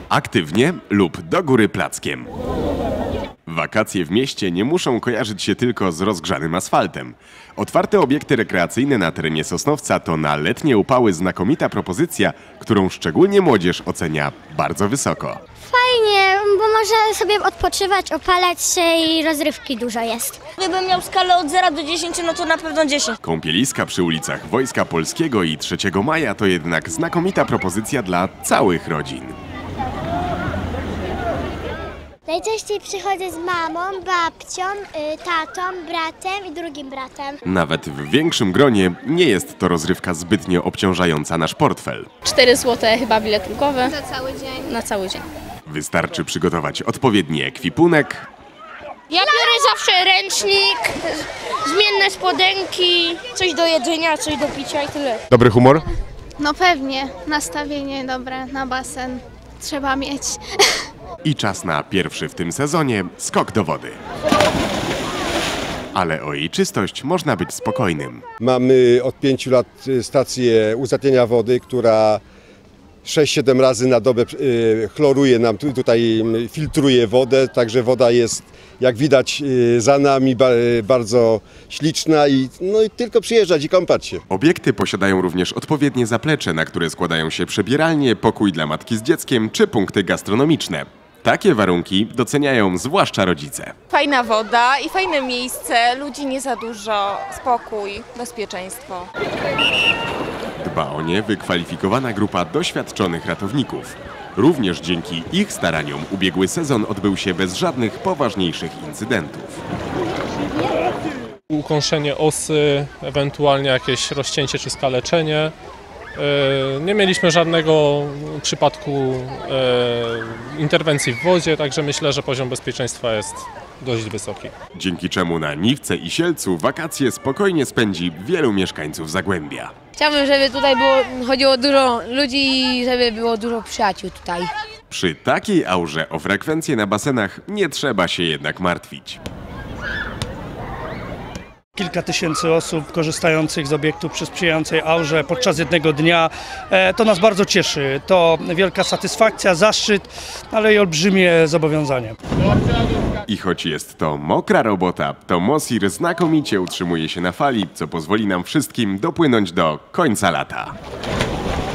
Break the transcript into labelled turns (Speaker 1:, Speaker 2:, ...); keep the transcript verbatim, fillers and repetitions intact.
Speaker 1: Aktywnie lub do góry plackiem. Wakacje w mieście nie muszą kojarzyć się tylko z rozgrzanym asfaltem. Otwarte obiekty rekreacyjne na terenie Sosnowca to na letnie upały znakomita propozycja, którą szczególnie młodzież ocenia bardzo wysoko.
Speaker 2: Fajnie, bo można sobie odpoczywać, opalać się i rozrywki dużo jest.
Speaker 3: Gdybym miał skalę od zera do dziesięciu, no to na pewno dziesięć.
Speaker 1: Kąpieliska przy ulicach Wojska Polskiego i trzeciego maja to jednak znakomita propozycja dla całych rodzin.
Speaker 2: Najczęściej przychodzę z mamą, babcią, tatą, bratem i drugim bratem.
Speaker 1: Nawet w większym gronie nie jest to rozrywka zbytnio obciążająca nasz portfel.
Speaker 4: cztery złote chyba bilet ulgowy.
Speaker 2: Na cały dzień.
Speaker 4: Na cały dzień.
Speaker 1: Wystarczy przygotować odpowiedni ekwipunek.
Speaker 5: Ja biorę zawsze ręcznik, zmienne spodenki, coś do jedzenia, coś do picia i tyle.
Speaker 1: Dobry humor?
Speaker 6: No pewnie, nastawienie dobre na basen trzeba mieć.
Speaker 1: I czas na pierwszy w tym sezonie skok do wody. Ale o jej czystość można być spokojnym.
Speaker 7: Mamy od pięciu lat stację uzatnienia wody, która sześć siedem razy na dobę chloruje nam, tutaj filtruje wodę, także woda jest, jak widać, za nami bardzo śliczna i, no i tylko przyjeżdżać i kąpać się.
Speaker 1: Obiekty posiadają również odpowiednie zaplecze, na które składają się przebieralnie, pokój dla matki z dzieckiem czy punkty gastronomiczne. Takie warunki doceniają zwłaszcza rodzice.
Speaker 8: Fajna woda i fajne miejsce, ludzi nie za dużo, spokój, bezpieczeństwo.
Speaker 1: Dba o nie wykwalifikowana grupa doświadczonych ratowników. Również dzięki ich staraniom ubiegły sezon odbył się bez żadnych poważniejszych incydentów.
Speaker 9: Ukąszenie osy, ewentualnie jakieś rozcięcie czy skaleczenie. Nie mieliśmy żadnego przypadku interwencji w wodzie, także myślę, że poziom bezpieczeństwa jest dość wysoki.
Speaker 1: Dzięki czemu na Niwce i Sielcu wakacje spokojnie spędzi wielu mieszkańców Zagłębia.
Speaker 5: Chciałbym, żeby tutaj było, chodziło dużo ludzi i żeby było dużo przyjaciół tutaj.
Speaker 1: Przy takiej aurze o frekwencję na basenach nie trzeba się jednak martwić.
Speaker 10: Kilka tysięcy osób korzystających z obiektu przy sprzyjającej aurze podczas jednego dnia. To nas bardzo cieszy. To wielka satysfakcja, zaszczyt, ale i olbrzymie zobowiązanie.
Speaker 1: I choć jest to mokra robota, to Mosir znakomicie utrzymuje się na fali, co pozwoli nam wszystkim dopłynąć do końca lata.